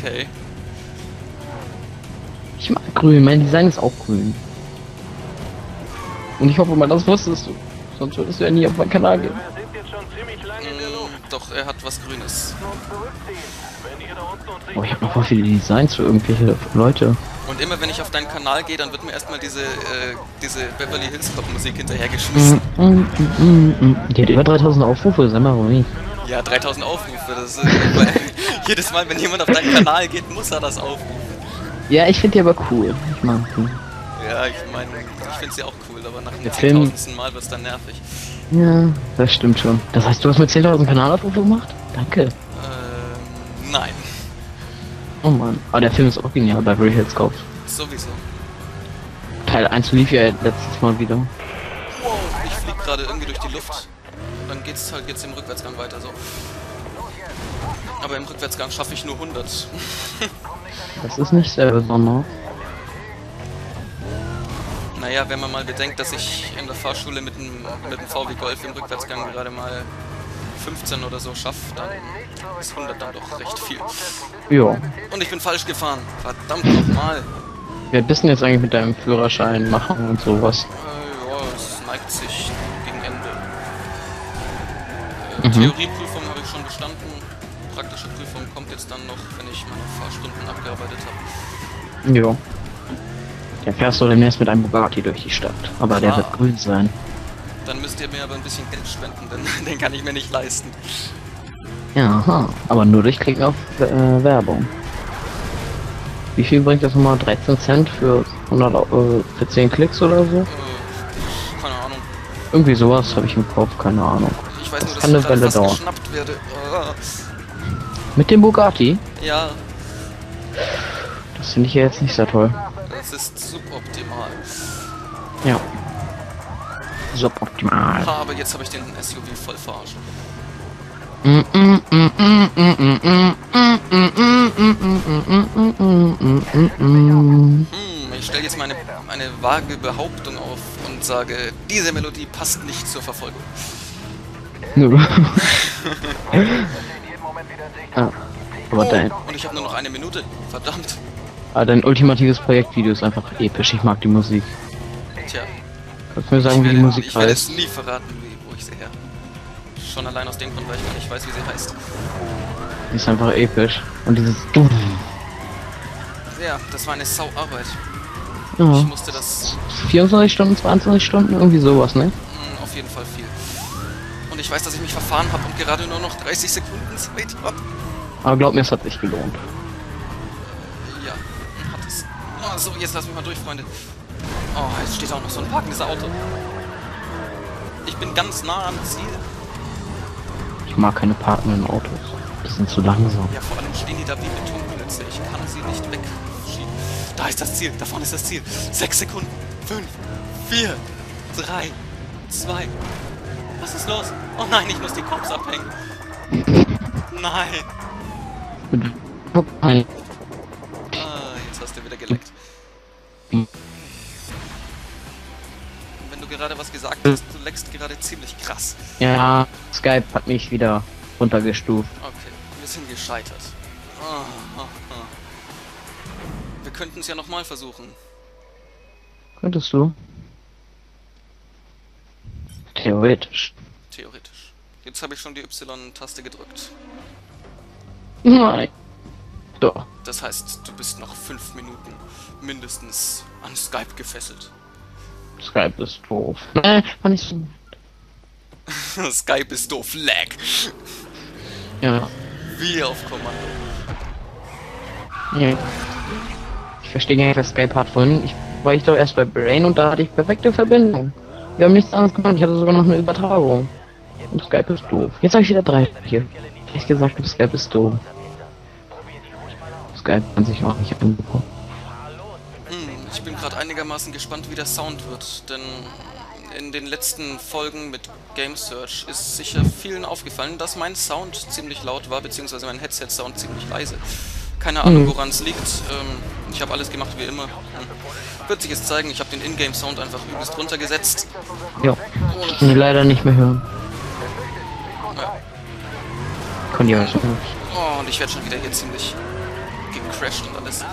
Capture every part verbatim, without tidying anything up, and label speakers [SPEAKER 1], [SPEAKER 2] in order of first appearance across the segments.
[SPEAKER 1] Okay.
[SPEAKER 2] Ich mag grün, mein Design ist auch grün. Und ich hoffe mal, das wusstest du. Sonst würdest du ja nie auf meinen Kanal gehen.
[SPEAKER 1] Mm, doch, er hat was Grünes.
[SPEAKER 2] Oh, ich habe noch voll viele Designs für irgendwelche Leute.
[SPEAKER 1] Und immer wenn ich auf deinen Kanal gehe, dann wird mir erstmal diese, äh, diese Beverly Hills Cop Musik hinterhergeschmissen.
[SPEAKER 2] Mm, mm, mm, mm. Die hat über dreitausend Aufrufe, sag mal, Romy.
[SPEAKER 1] Ja, dreitausend Aufrufe, das ist, weil jedes Mal, wenn jemand auf deinen Kanal geht, muss er das aufrufen.
[SPEAKER 2] Ja, ich finde die aber cool. Ich mag die.
[SPEAKER 1] Ja, ich meine, ich finde sie auch cool, aber nach dem
[SPEAKER 2] Der Film-
[SPEAKER 1] zehntausendsten Mal wird es dann nervig.
[SPEAKER 2] Ja, das stimmt schon. Das heißt, du hast mit zehntausend Kanalaufrufe gemacht? Danke.
[SPEAKER 1] Ähm, nein.
[SPEAKER 2] Oh Mann. Aber der Film ist auch genial, Beverly Hills Cop.
[SPEAKER 1] Sowieso.
[SPEAKER 2] Teil eins lief ja letztes Mal wieder.
[SPEAKER 1] Wow, ich flieg gerade irgendwie durch die Luft. Dann geht's halt jetzt im Rückwärtsgang weiter so. Aber im Rückwärtsgang schaffe ich nur hundert.
[SPEAKER 2] Das ist nicht sehr besonders.
[SPEAKER 1] Naja, wenn man mal bedenkt, dass ich in der Fahrschule mit dem, mit dem V W Golf im Rückwärtsgang gerade mal fünfzehn oder so schaffe, dann ist hundert dann doch recht viel.
[SPEAKER 2] Ja.
[SPEAKER 1] Und ich bin falsch gefahren. Verdammt nochmal.
[SPEAKER 2] Wie alt bist du denn jetzt eigentlich mit deinem Führerschein machen und sowas?
[SPEAKER 1] Äh, ja, es neigt sich gegen Ende. Äh,
[SPEAKER 2] Mhm.
[SPEAKER 1] Theorieprüfung habe ich schon bestanden. Praktische Prüfung kommt jetzt dann noch, wenn ich meine Fahrstunden abgearbeitet habe.
[SPEAKER 2] Ja. Der fährst du demnächst mit einem Bugatti durch die Stadt. Aber der
[SPEAKER 1] Ah.
[SPEAKER 2] wird grün sein.
[SPEAKER 1] Dann müsst ihr mir aber ein bisschen Geld spenden, denn den kann ich mir nicht leisten.
[SPEAKER 2] Ja, aha. Aber nur durch Klicken auf äh, Werbung. Wie viel bringt das nochmal? dreizehn Cent für hundert, äh, für zehn Klicks oder so?
[SPEAKER 1] Äh, keine Ahnung.
[SPEAKER 2] Irgendwie sowas habe ich im Kopf, keine Ahnung.
[SPEAKER 1] Ich weiß
[SPEAKER 2] Das
[SPEAKER 1] nur, dass
[SPEAKER 2] kann
[SPEAKER 1] ich
[SPEAKER 2] eine
[SPEAKER 1] gerade
[SPEAKER 2] Welle
[SPEAKER 1] fast
[SPEAKER 2] dauern.
[SPEAKER 1] geschnappt werde. Ah.
[SPEAKER 2] Mit dem Bugatti?
[SPEAKER 1] Ja,
[SPEAKER 2] Das finde ich ja jetzt nicht so toll.
[SPEAKER 1] das ist suboptimal.
[SPEAKER 2] Ja. Suboptimal.
[SPEAKER 1] Ha, aber jetzt habe ich den S U V voll verarscht. Hm, ich stelle jetzt meine, meine vage Behauptung auf und sage, diese Melodie passt nicht zur Verfolgung.
[SPEAKER 2] Nö. Ah, aber dein,
[SPEAKER 1] Oh, und ich habe nur noch eine Minute. Verdammt.
[SPEAKER 2] ah, dein ultimatives Projektvideo ist einfach episch. Ich mag die Musik.
[SPEAKER 1] Tja,
[SPEAKER 2] Kannst du mir
[SPEAKER 1] ich
[SPEAKER 2] sagen, wie die
[SPEAKER 1] werde,
[SPEAKER 2] Musik
[SPEAKER 1] ich werde es
[SPEAKER 2] heißt?
[SPEAKER 1] nie verraten, wie, wo ich sie her. Schon allein aus dem Grund, weil ich gar nicht weiß, wie sie heißt.
[SPEAKER 2] Die ist einfach episch. Und dieses...
[SPEAKER 1] Ja, das war eine Sauarbeit. Ich
[SPEAKER 2] Ja.
[SPEAKER 1] musste das
[SPEAKER 2] vierundzwanzig Stunden, zweiundzwanzig Stunden, irgendwie sowas, ne?
[SPEAKER 1] mh, auf jeden Fall viel. Und ich weiß, dass ich mich verfahren habe und gerade nur noch dreißig Sekunden Zeit habe.
[SPEAKER 2] Aber glaub mir, es hat sich gelohnt.
[SPEAKER 1] Ja, hat es. Oh, so, jetzt lass mich mal durch, Freunde. Oh, jetzt steht auch noch so ein parkendes Auto. Ich bin ganz nah am Ziel.
[SPEAKER 2] Ich mag keine parkenden Autos. Die sind zu langsam.
[SPEAKER 1] Ja, vor allem stehen die da wie Betonklötze. Ich kann sie nicht wegschieben. Da ist das Ziel. Da vorne ist das Ziel. Sechs Sekunden. Fünf. Vier. Drei. Zwei. Was ist los? Oh nein, ich muss die Cops abhängen. Nein.
[SPEAKER 2] Nein.
[SPEAKER 1] Ah, jetzt hast du wieder geleckt.
[SPEAKER 2] Hm.
[SPEAKER 1] Wenn du gerade was gesagt hast, du leckst gerade ziemlich krass.
[SPEAKER 2] Ja, Skype hat mich wieder runtergestuft.
[SPEAKER 1] Okay, wir sind gescheitert. Ah, ah, ah. Wir könnten es ja nochmal versuchen.
[SPEAKER 2] Könntest du? Theoretisch.
[SPEAKER 1] Theoretisch. Jetzt habe ich schon die Y-Taste gedrückt.
[SPEAKER 2] Nein. Doch.
[SPEAKER 1] Das heißt, du bist noch fünf Minuten mindestens an Skype gefesselt.
[SPEAKER 2] Skype ist doof. Nein, war nicht so.
[SPEAKER 1] Skype ist doof. Lag.
[SPEAKER 2] Ja.
[SPEAKER 1] Wie auf Kommando.
[SPEAKER 2] ja. Ich verstehe gar nicht, was Skype hat. Vorhin ich, war ich doch erst bei Brain und da hatte ich perfekte Verbindung. Wir haben nichts anderes gemacht. Ich hatte sogar noch eine Übertragung. Und Skype ist doof. Jetzt habe ich wieder drei hier. Ich gesagt, Skype ist doof. Skype kann sich auch nicht angucken.
[SPEAKER 1] Hm, ich bin gerade einigermaßen gespannt, wie der Sound wird, denn in den letzten Folgen mit Game Search ist sicher vielen aufgefallen, dass mein Sound ziemlich laut war, beziehungsweise mein Headset-Sound ziemlich leise. Keine Ahnung,
[SPEAKER 2] Mhm.
[SPEAKER 1] woran es liegt. Ähm, ich habe alles gemacht wie immer. Hm. Wird sich jetzt zeigen, ich habe den Ingame-Sound einfach übelst runtergesetzt.
[SPEAKER 2] Ja. Ich kann die leider nicht mehr hören.
[SPEAKER 1] Ja.
[SPEAKER 2] Kann die also nicht.
[SPEAKER 1] Oh, und ich werde schon wieder hier ziemlich gecrashed und alles.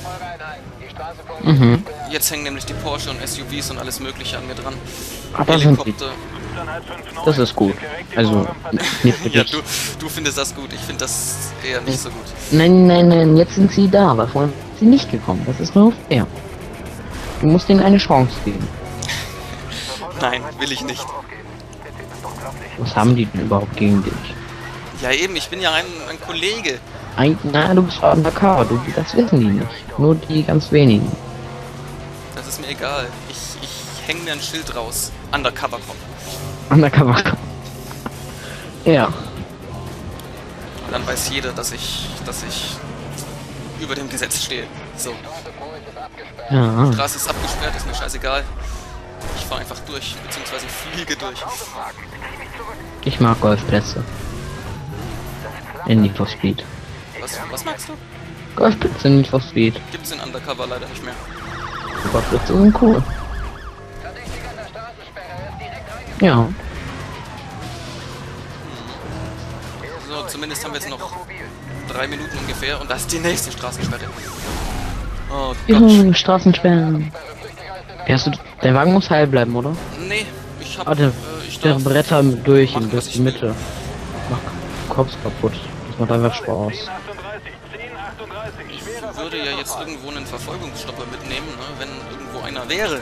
[SPEAKER 2] Mhm.
[SPEAKER 1] Jetzt hängen nämlich die Porsche und S U Vs und alles mögliche an mir dran.
[SPEAKER 2] Ah, da sind die.
[SPEAKER 1] Helikopter.
[SPEAKER 2] Das ist gut. Also, nicht für
[SPEAKER 1] Ja,
[SPEAKER 2] dich.
[SPEAKER 1] du, du findest das gut. Ich finde das eher nicht so gut.
[SPEAKER 2] Nein, nein, nein, jetzt sind sie da, aber vorhin sind sie nicht gekommen. Das ist nur fair. Du musst ihnen eine Chance geben.
[SPEAKER 1] Nein, will ich nicht.
[SPEAKER 2] Was haben die denn überhaupt gegen dich?
[SPEAKER 1] Ja eben, ich bin ja ein, ein Kollege.
[SPEAKER 2] Ein, nein, du bist undercover, du, das wissen die nicht. Nur die ganz wenigen.
[SPEAKER 1] Das ist mir egal. Ich, ich hänge mir ein Schild raus. Undercover kommen.
[SPEAKER 2] Undercover. Ja.
[SPEAKER 1] Und dann weiß jeder, dass ich, dass ich über dem Gesetz stehe. So.
[SPEAKER 2] Ja.
[SPEAKER 1] Die Straße ist abgesperrt, ist mir scheißegal. Ich fahre einfach durch, beziehungsweise fliege durch.
[SPEAKER 2] Ich mag Golfplätze. In Need for Speed.
[SPEAKER 1] Was, was magst du?
[SPEAKER 2] Golfplätze in Need for Speed.
[SPEAKER 1] Gibt's in Undercover leider nicht mehr.
[SPEAKER 2] Golfplätze sind cool. Ja.
[SPEAKER 1] So, zumindest haben wir jetzt noch drei Minuten ungefähr und das ist die nächste Straßensperre. Oh Gott.
[SPEAKER 2] Juhu, Straßensperren. Ja, hast du, dein Wagen muss heil bleiben, oder?
[SPEAKER 1] Nee, ich hab...
[SPEAKER 2] Ah, der,
[SPEAKER 1] äh, ich
[SPEAKER 2] der
[SPEAKER 1] darf
[SPEAKER 2] Bretter durch
[SPEAKER 1] machen,
[SPEAKER 2] in
[SPEAKER 1] was
[SPEAKER 2] die
[SPEAKER 1] ich will.
[SPEAKER 2] Mitte. Mach Kopf kaputt. Das macht einfach Spaß.
[SPEAKER 1] Ich würde ja jetzt irgendwo einen Verfolgungsstopper mitnehmen, ne, wenn irgendwo einer wäre.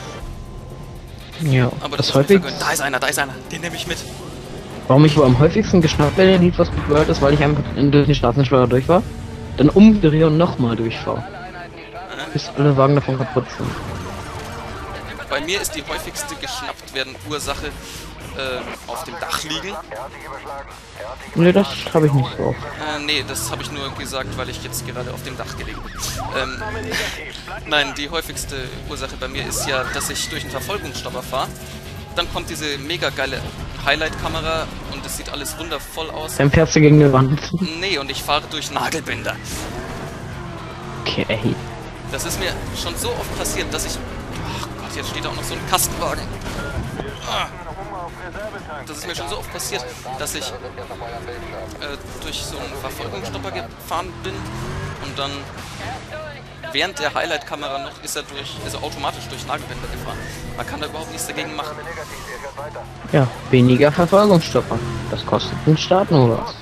[SPEAKER 2] Ja,
[SPEAKER 1] Aber
[SPEAKER 2] das
[SPEAKER 1] das ist mir
[SPEAKER 2] häufig.
[SPEAKER 1] vergönnt. Da ist einer, da ist einer. Den nehme ich mit.
[SPEAKER 2] Warum ich wohl am häufigsten geschnappt werde in Need for Speed World ist, weil ich einfach in- durch den Straßensperre durch war, dann umdrehe und nochmal durchfahre. Bis alle Wagen davon kaputt sind.
[SPEAKER 1] Bei mir ist die häufigste geschnappt werden Ursache äh, auf dem Dach liegen.
[SPEAKER 2] Ne, das habe ich nicht so oft.
[SPEAKER 1] Äh, nee, das habe ich nur gesagt, weil ich jetzt gerade auf dem Dach gelegen bin. Ähm, nein, die häufigste Ursache bei mir ist ja, dass ich durch einen Verfolgungsstopper fahre. Dann kommt diese mega geile Highlight-Kamera und es sieht alles wundervoll aus.
[SPEAKER 2] Dann fährst du gegen die Wand.
[SPEAKER 1] Nee, und ich fahre durch Nagelbänder.
[SPEAKER 2] Okay.
[SPEAKER 1] Das ist mir schon so oft passiert, dass ich... Ach Gott, jetzt steht da auch noch so ein Kastenwagen. Ah. Das ist mir schon so oft passiert, dass ich äh, durch so einen Verfolgungsstopper gefahren bin und dann während der Highlight-Kamera noch ist er durch, ist er automatisch durch Nagelbänder gefahren. Man kann da überhaupt nichts dagegen machen.
[SPEAKER 2] Ja, weniger Verfolgungsstopper. Das kostet den Staat nur was.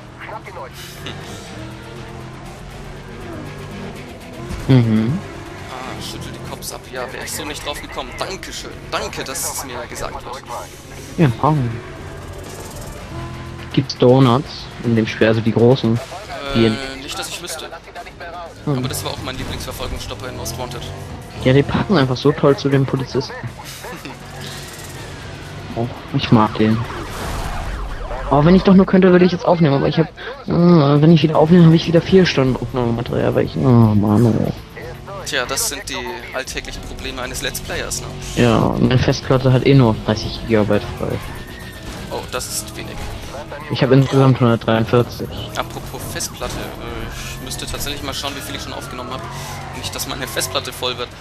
[SPEAKER 2] Mhm.
[SPEAKER 1] Ah, schüttel die Cops ab. Ja, wäre ich so nicht drauf gekommen. Dankeschön. Danke, dass es mir gesagt wird.
[SPEAKER 2] Ja, Frauen. Gibt's Donuts in dem Spiel, also die großen? Die in,
[SPEAKER 1] Äh, nicht, dass ich wüsste.
[SPEAKER 2] hm.
[SPEAKER 1] Aber das war auch mein Lieblingsverfolgungsstopper in Most Wanted.
[SPEAKER 2] Ja, die passen einfach so toll zu den Polizisten. Oh, ich mag den. Oh, wenn ich doch nur könnte, würde ich jetzt aufnehmen, aber ich habe, äh, wenn ich wieder aufnehme, habe ich wieder vier Stunden Aufnahmematerial, weil ich, oh Mann, oh.
[SPEAKER 1] Tja, das sind die alltäglichen Probleme eines Let's Players, ne?
[SPEAKER 2] Ja, meine Festplatte hat eh nur dreißig Gigabyte frei.
[SPEAKER 1] Oh, das ist wenig.
[SPEAKER 2] Ich habe insgesamt hundertdreiundvierzig.
[SPEAKER 1] Apropos Festplatte, äh, ich müsste tatsächlich mal schauen, wie viel ich schon aufgenommen habe. Nicht, dass meine Festplatte voll wird.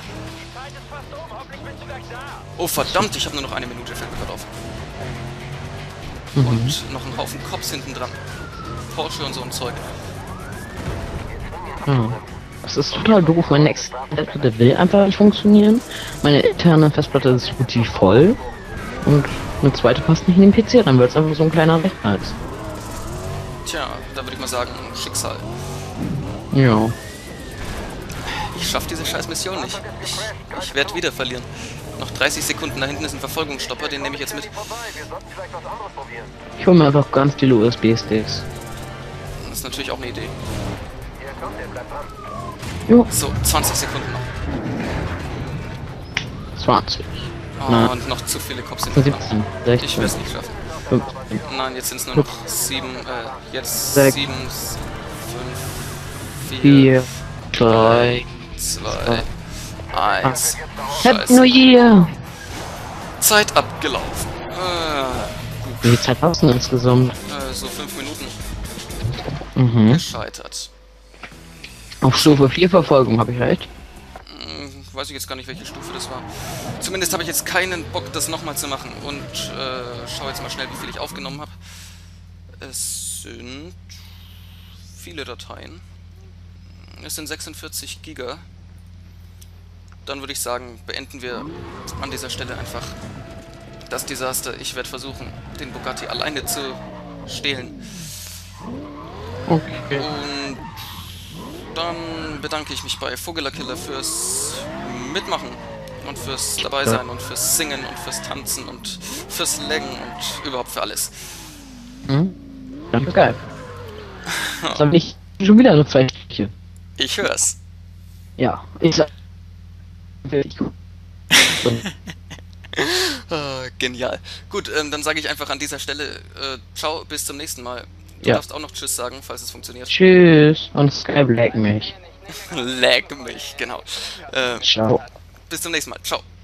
[SPEAKER 1] Oh verdammt, ich habe nur noch eine Minute, fällt mir gerade auf.
[SPEAKER 2] Mhm.
[SPEAKER 1] Und noch einen Haufen Cops hinten dran. Porsche und so ein Zeug.
[SPEAKER 2] Ja. Das ist total doof. Meine externe Festplatte will einfach nicht funktionieren. Meine interne Festplatte ist so gut wie voll. Und eine zweite passt nicht in den P C, dann wird es einfach so ein kleiner Rechner als.
[SPEAKER 1] Tja, da würde ich mal sagen, Schicksal.
[SPEAKER 2] Ja.
[SPEAKER 1] Ich schaffe diese scheiß Mission nicht. Ich, ich werde wieder verlieren. Noch dreißig Sekunden, da hinten ist ein Verfolgungsstopper, den nehme ich jetzt mit.
[SPEAKER 2] Ich hole mir einfach ganz viele U S B-Sticks.
[SPEAKER 1] Das ist natürlich auch eine Idee.
[SPEAKER 2] Jo,
[SPEAKER 1] So, zwanzig Sekunden noch.
[SPEAKER 2] zwanzig.
[SPEAKER 1] Oh,
[SPEAKER 2] Na.
[SPEAKER 1] und noch zu viele Cops hinten dran.
[SPEAKER 2] siebzehn,
[SPEAKER 1] Ich werde
[SPEAKER 2] sechzehn,
[SPEAKER 1] es nicht schaffen.
[SPEAKER 2] fünfzehn.
[SPEAKER 1] Nein, jetzt sind es nur noch sieben, äh, jetzt
[SPEAKER 2] Sechs.
[SPEAKER 1] sieben, fünf, vier,
[SPEAKER 2] vier, drei,
[SPEAKER 1] zwei, eins.
[SPEAKER 2] Happy
[SPEAKER 1] Scheiße.
[SPEAKER 2] New Year!
[SPEAKER 1] Zeit abgelaufen. Äh,
[SPEAKER 2] Wie viel Zeit hast du denn insgesamt?
[SPEAKER 1] äh, so fünf Minuten
[SPEAKER 2] Mhm.
[SPEAKER 1] gescheitert.
[SPEAKER 2] Auf Stufe vier Verfolgung, habe ich recht?
[SPEAKER 1] Hm, weiß ich jetzt gar nicht, welche Stufe das war. Zumindest habe ich jetzt keinen Bock, das nochmal zu machen. Und äh, schau jetzt mal schnell, wie viel ich aufgenommen habe. Es sind viele Dateien. Es sind sechsundvierzig Giga. Dann würde ich sagen, beenden wir an dieser Stelle einfach das Desaster. Ich werde versuchen, den Bugatti alleine zu stehlen.
[SPEAKER 2] Okay.
[SPEAKER 1] Und dann bedanke ich mich bei Vogelakiller fürs Mitmachen und fürs Dabeisein und fürs Singen und fürs Tanzen und fürs Laggen und überhaupt für alles.
[SPEAKER 2] Hm? Danke, geil. Jetzt habe ich schon wieder nur zwei Stückchen.
[SPEAKER 1] Ich hör's.
[SPEAKER 2] Ja, ich sag. Wirklich gut.
[SPEAKER 1] Ah, genial. Gut, ähm, dann sage ich einfach an dieser Stelle, äh, ciao, bis zum nächsten Mal. Du
[SPEAKER 2] Ja.
[SPEAKER 1] darfst auch noch Tschüss sagen, falls es funktioniert.
[SPEAKER 2] Tschüss und Skype lag mich.
[SPEAKER 1] Lag mich, genau. Äh,
[SPEAKER 2] Ciao.
[SPEAKER 1] bis zum nächsten Mal. Ciao.